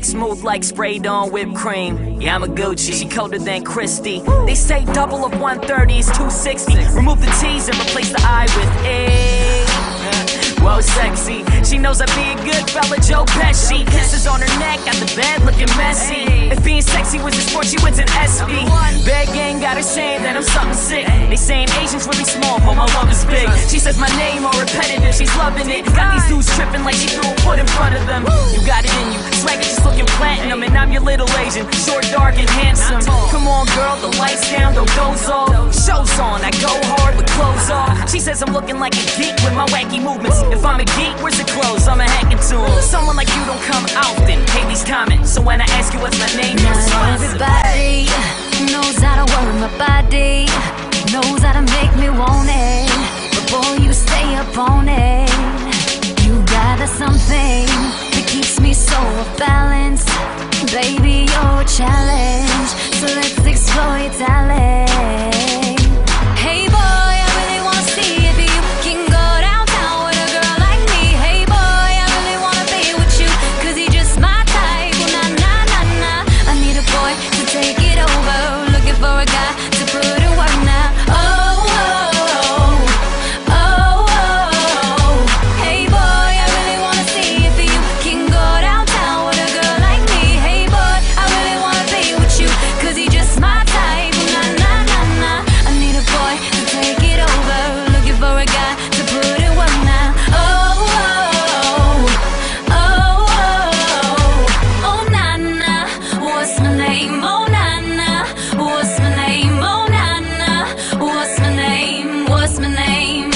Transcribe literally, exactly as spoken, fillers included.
smooth like sprayed on whipped cream. Yeah, I'm a Gucci, she colder than Christy. They say double of one thirty is two sixty. Remove the T's and replace the I with A. Whoa, sexy. She knows I be a good fella, Joe Pesci. Kisses on her neck, at the bed looking messy. If being sexy was a sport, she wins an S P. Bad gang got her saying that I'm something sick. They saying Asian's really small, but my love is big. She says my name all repetitive, she's loving it. Got these dudes tripping like she threw a foot in front of them. You got it in you, swagger just looking platinum. And I'm your little Asian, short, dark, and handsome. Come on, girl, the lights down, don't doze off. Show's on, I go hard with clothes off. She says I'm looking like a geek with my wacky movements. If I'm a geek, where's the clothes? I'm a hacking to 'em. Someone like you don't come often. Hate these comments, so when I ask you what's my name, you respond. Everybody knows how to work my body, knows how to make me want it. But boy, you stay up on it. You got that something that keeps me so off balance. Baby, you're a challenge, so let's explore your talent. Hey boy, I really wanna see if you can go downtown with a girl like me. Hey boy, I really wanna be with you, cause you're just my type. Well, nah, nah, nah, nah. I need a boy to take it over, looking for a guy to put it work now. Oh, oh, oh, oh, oh. Hey boy, I really wanna see if you can go downtown with a girl like me. Hey boy, I really wanna be with you, cause you're just my type. Well, nah, nah, nah, nah. I need a boy to take it over, looking for a guy to put it work now. Oh, oh, oh, oh, oh, oh, nah, nah. What's my name? Oh, nah, nah. What's my name? Oh, nah, nah. What's my name? What's my name?